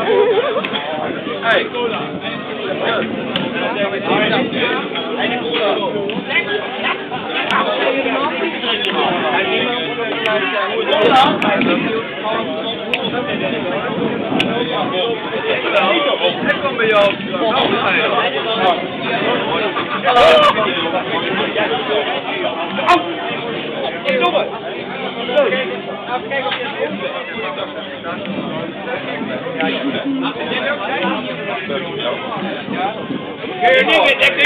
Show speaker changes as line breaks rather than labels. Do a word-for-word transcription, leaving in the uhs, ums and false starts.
Hey. Ik kom bij jou. Domme! Kijk of je het omzet. Kun je niet